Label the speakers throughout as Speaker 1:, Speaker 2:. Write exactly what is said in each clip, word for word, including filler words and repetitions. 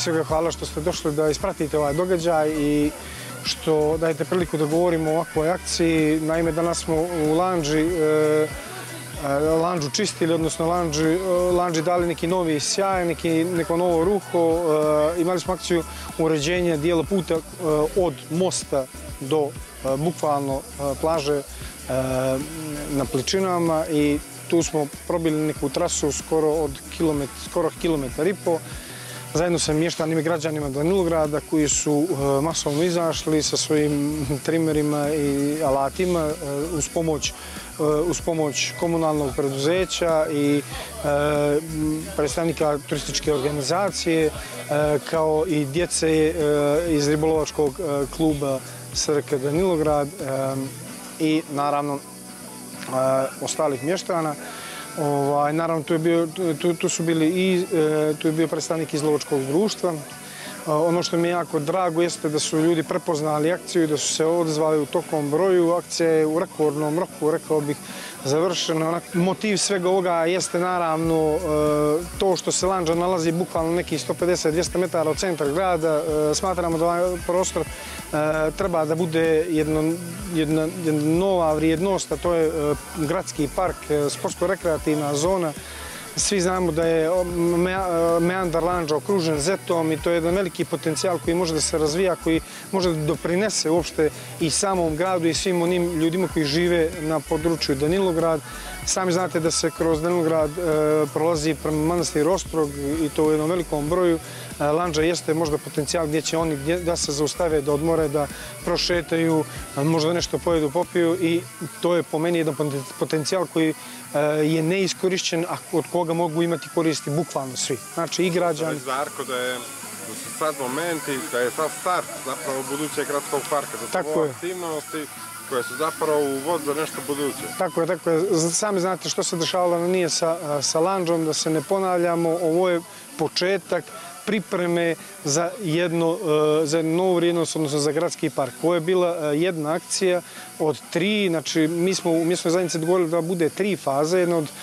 Speaker 1: svega hvala što ste došli da ispratite ovaj događaj i što dajete priliku da govorimo o ovakvoj akciji. Naime, danas smo u Landži Landžu čistili, odnosno Landži dali neki novi sjaj, neko novo ruho. Imali smo akciju uređenja dijela puta od mosta do bukvalno plaže na Pličinama i tu smo probili neku trasu skoro od kilometar i po. Zajedno sa mještanima i građanima Danilograda koji su masovno izašli sa svojim trimerima i alatima uz pomoć uz pomoć komunalnog preduzeća i predstavnika turističke organizacije kao i djece iz ribolovačkog kluba S R K Danilograd i naravno ostalih mještana. Naravno, tu su bili i tu je bio predstavnik iz lovačkog društva. Ono što mi je jako drago jeste da su ljudi prepoznali akciju i da su se odazvali u tokom broju. Akcija je u rekordnom roku, rekao bih, završena. Motiv svega ovoga jeste naravno to što se Landža nalazi bukvalno nekih sto pedeset do dvjesto metara od centra grada. Smatramo da ovaj prostor treba da bude jedna nova vrijednost, a to je gradski park, sportsko-rekreativna zona. Svi znamo da je meandar Landža okružen zetom i to je jedan veliki potencijal koji može da se razvija, koji može da doprinese uopšte i samom gradu i svim onim ljudima koji žive na području Danilograd. Sami znate da se kroz Danilograd prolazi prema manastiru Ostrog i to u jednom velikom broju. Landža jeste možda potencijal gdje će oni da se zaustave, da odmore, da prošetaju, možda nešto pojedu, popiju i to je po meni jedan potencijal koji je neiskorišćen, a od koga mogu imati koristi bukvalno svi. Znači i građani.
Speaker 2: Zarko da je da su sad momenti, da je sad start zapravo budućeg gradskog parka, da su ovo aktivnosti koje su zapravo uvod za nešto buduće.
Speaker 1: Tako je, tako je. Sami znate što se dešavalo nije sa Landžom, da se ne ponavljamo, ovo je početak pripreme za jednu novu vrijednost, odnosno za gradski park. Ovo je bila jedna akcija od tri, znači mi smo u mjesnoj zajednici dogovorili da bude tri faze. Jedna od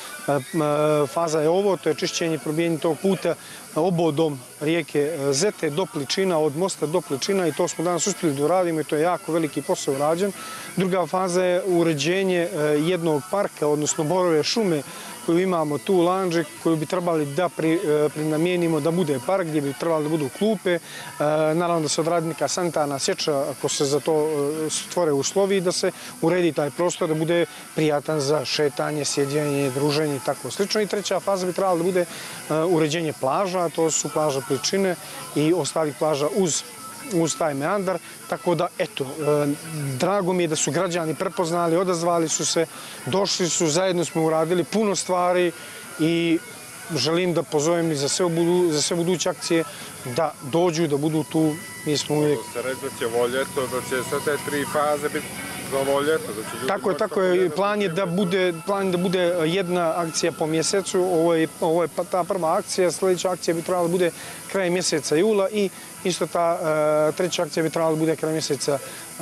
Speaker 1: faza je ovo, to je čišćenje i probijanje tog puta obodom rijeke Zete do Pličina, od mosta do Pličina i to smo danas uspjeli da uradimo i to je jako veliki posao urađen. Druga faza je uređenje jednog parka, odnosno borove šume koju imamo tu u Landži, koju bi trebali da prenamijenimo da bude park, gdje bi trebali da budu klupe. Naravno da se odradi neka sanitarna sječa ako se za to stvore uslovi i da se uredi taj prostor, da bude prijatan za šetanje, sjeđenje, druženje i tako slično. I treća faza bi trebala da bude uređenje plaža, to su plaža Pličine i ostalih plaža uz uz taj meandar, tako da, eto, drago mi je da su građani prepoznali, odazvali su se, došli su, zajedno smo uradili puno stvari i želim da pozovem i za sve buduće akcije da dođu, da budu tu, mi smo uvijek...
Speaker 2: Da se reći da će ovo ljeto, da će sve te tri faze biti za ovo ljeto, da će ljudi...
Speaker 1: Tako je, tako je, plan je da bude jedna akcija po mjesecu, ovo je ta prva akcija, sljedeća akcija bi trebala da bude kraj mjeseca jula i isto ta treća akcija bi trebala da bude kraj mjeseca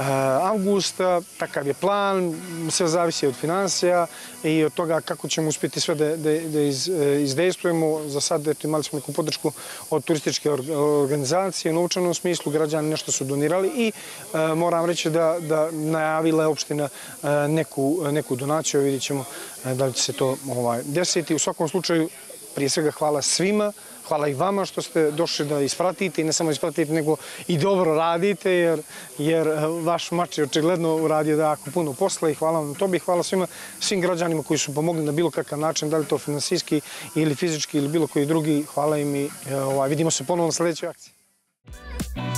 Speaker 1: avgusta. Takav je plan, sve zavisi od financija i od toga kako ćemo uspjeti sve da izdejstvujemo. Za sad imali smo neku podršku od turističke organizacije, u novčanom smislu, građani nešto su donirali i moram reći da najavila je opština neku donaciju, vidjet ćemo da li će se to desiti. U svakom slučaju, prije svega hvala svima, hvala i vama što ste došli da ispratite i ne samo ispratite, nego i dobro radite, jer vaš mač je očigledno uradio da jako puno posla i hvala vam na tobi. Hvala svim građanima koji su pomogli na bilo kakav način, da li to finansijski ili fizički ili bilo koji drugi. Hvala im i vidimo se ponovno na sljedećoj akciji.